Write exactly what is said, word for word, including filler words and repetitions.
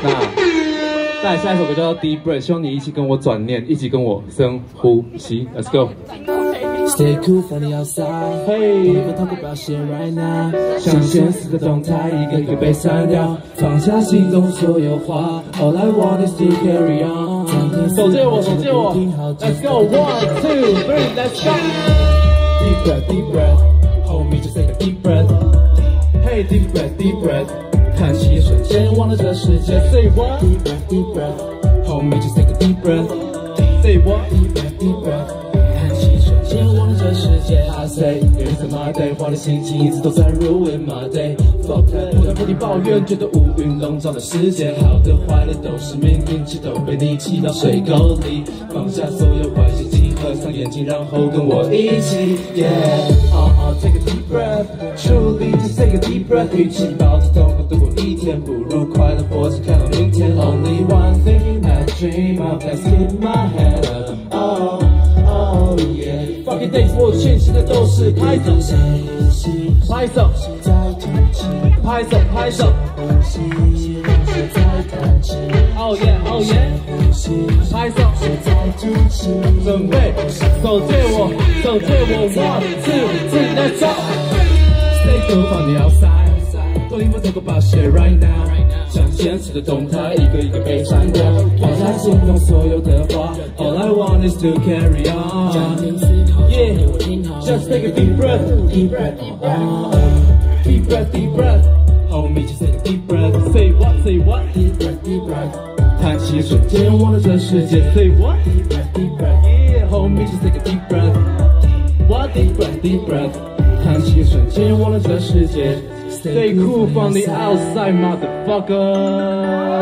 那再来下一首歌叫做 Deep Breath， 希望你一起跟我转念，一起跟我深呼吸 ，Let's go。Stay cool from the outside, hey, never talk about shit right now。像现实的动态，一个一个被删掉，放下心中所有话。All I want is to carry on。手借我，手借我 ，Let's go one two three let's go。Deep breath, deep breath, homie just take a deep breath. Hey, deep breath, deep breath， 叹气一瞬间忘了这世界。Say what? Deep breath, deep breath, homie just take a deep breath. Say what? Deep breath, deep breath。前往了这世界 ，I say it's my day， 坏的心情一直都在 ruin my day。Fuck that， 不断不停抱怨，觉得乌云笼罩的世界，好的坏的都是命运，气都被你气到水沟里。放下所有坏心情，合上眼睛，然后跟我一起 ，Yeah，uh uh，take a deep breath，truly just take a deep breath， 与其抱着痛苦度过一天，不如快乐活着看到明天。Only one thing I dream of that's in my head，oh。Oh yeah， fucking days， 我欠薪的都是拍手，拍手，拍手，拍手。Oh yeah， Oh yeah， 拍手，准备，手借我，手借我 ，one two three let's go。Stay cool from the outside，don't even talk about shit right now。像现实的动态，一个一个被删掉，放下心中所有的话。All I want is to carry on。Yeah, just take a deep breath, deep breath, deep breath, deep breath, deep breath. Homie, just take a deep breath. Say what? Say what? Deep breath, deep breath. 叹气一瞬间忘了这世界。Say what? Deep breath, deep breath. Yeah, homie, just take a deep breath. What? Deep breath, deep breath. 叹气一瞬间忘了这世界。Stay cool from the outside, motherfucker.